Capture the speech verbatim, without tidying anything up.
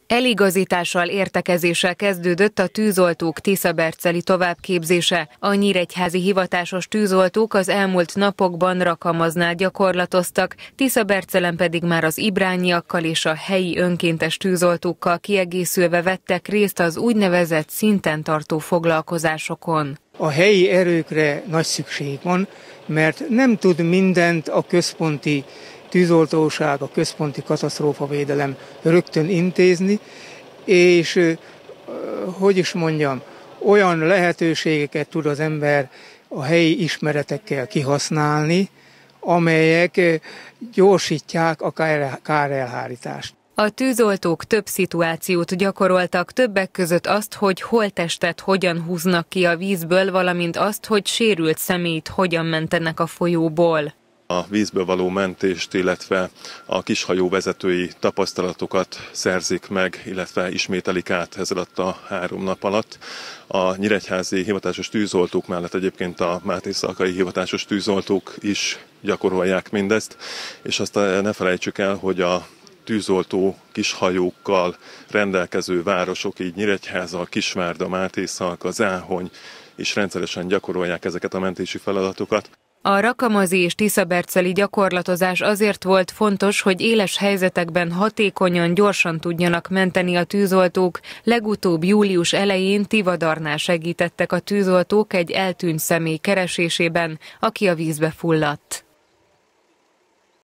Eligazítással, értekezéssel kezdődött a tűzoltók tiszaberceli továbbképzése. A nyíregyházi hivatásos tűzoltók az elmúlt napokban Rakamaznál gyakorlatoztak, Tiszabercelen pedig már az ibrányiakkal és a helyi önkéntes tűzoltókkal kiegészülve vettek részt az úgynevezett szinten tartó foglalkozásokon. A helyi erőkre nagy szükség van, mert nem tud mindent a központi tűzoltóság, a központi katasztrófavédelem rögtön intézni, és hogy is mondjam, olyan lehetőségeket tud az ember a helyi ismeretekkel kihasználni, amelyek gyorsítják a kárelhárítást. A tűzoltók több szituációt gyakoroltak, többek között azt, hogy holttestet hogyan húznak ki a vízből, valamint azt, hogy sérült személyt hogyan mentenek a folyóból. A vízből való mentést, illetve a kishajó vezetői tapasztalatokat szerzik meg, illetve ismételik át ez alatt a három nap alatt. A nyíregyházi hivatásos tűzoltók mellett egyébként a mátészalkai hivatásos tűzoltók is gyakorolják mindezt, és azt ne felejtsük el, hogy a tűzoltó kishajókkal rendelkező városok, így Nyíregyháza, Kisvárda, Mátészalka, Záhony is rendszeresen gyakorolják ezeket a mentési feladatokat. A rakamazi és tiszaberceli gyakorlatozás azért volt fontos, hogy éles helyzetekben hatékonyan, gyorsan tudjanak menteni a tűzoltók. Legutóbb július elején Tivadarnál segítettek a tűzoltók egy eltűnt személy keresésében, aki a vízbe fulladt.